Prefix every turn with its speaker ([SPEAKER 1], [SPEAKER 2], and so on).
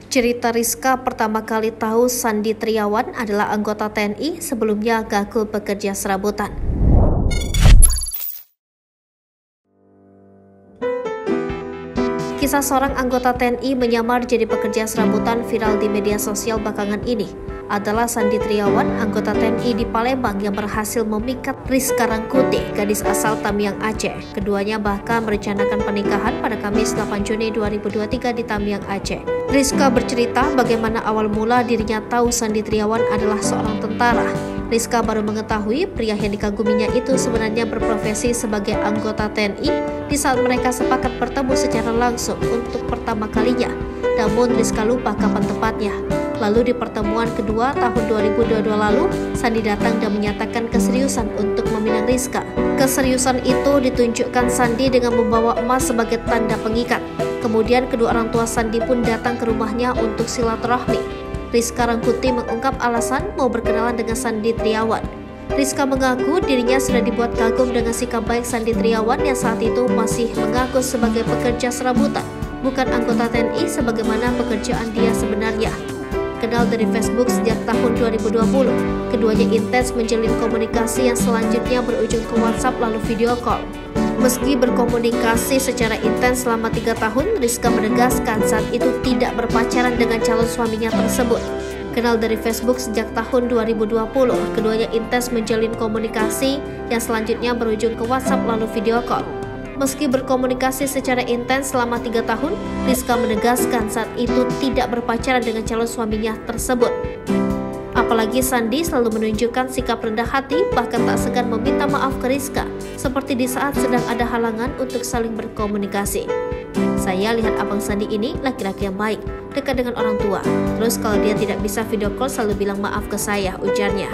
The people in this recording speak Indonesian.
[SPEAKER 1] Cerita Rizka pertama kali tahu Sandi Triawan adalah anggota TNI sebelumnya gagal bekerja serabutan. Kisah seorang anggota TNI menyamar jadi pekerja serabutan viral di media sosial belakangan ini adalah Sandi Triawan, anggota TNI di Palembang yang berhasil memikat Rizka Rangkuti, gadis asal Tamiang, Aceh. Keduanya bahkan merencanakan pernikahan pada Kamis 8 Juni 2023 di Tamiang, Aceh. Rizka bercerita bagaimana awal mula dirinya tahu Sandi Triawan adalah seorang tentara. Rizka baru mengetahui pria yang dikaguminya itu sebenarnya berprofesi sebagai anggota TNI di saat mereka sepakat bertemu secara langsung untuk pertama kalinya. Namun Rizka lupa kapan tepatnya. Lalu di pertemuan kedua tahun 2022 lalu, Sandi datang dan menyatakan keseriusan untuk meminang Rizka. Keseriusan itu ditunjukkan Sandi dengan membawa emas sebagai tanda pengikat. Kemudian kedua orang tua Sandi pun datang ke rumahnya untuk silaturahmi. Rizka Rangkuti mengungkap alasan mau berkenalan dengan Sandi Triawan. Rizka mengaku dirinya sudah dibuat kagum dengan sikap baik Sandi Triawan yang saat itu masih mengaku sebagai pekerja serabutan, bukan anggota TNI sebagaimana pekerjaan dia sebenarnya. Kenal dari Facebook sejak tahun 2020, keduanya intens menjalin komunikasi yang selanjutnya berujung ke WhatsApp lalu video call. Meski berkomunikasi secara intens selama 3 tahun, Rizka menegaskan saat itu tidak berpacaran dengan calon suaminya tersebut. Kenal dari Facebook sejak tahun 2020, keduanya intens menjalin komunikasi yang selanjutnya berujung ke WhatsApp lalu video call. Meski berkomunikasi secara intens selama 3 tahun, Rizka menegaskan saat itu tidak berpacaran dengan calon suaminya tersebut. Apalagi Sandi selalu menunjukkan sikap rendah hati, bahkan tak segan meminta maaf ke Rizka, seperti di saat sedang ada halangan untuk saling berkomunikasi. Saya lihat abang Sandi ini laki-laki yang baik, dekat dengan orang tua. Terus kalau dia tidak bisa video call selalu bilang maaf ke saya, ujarnya.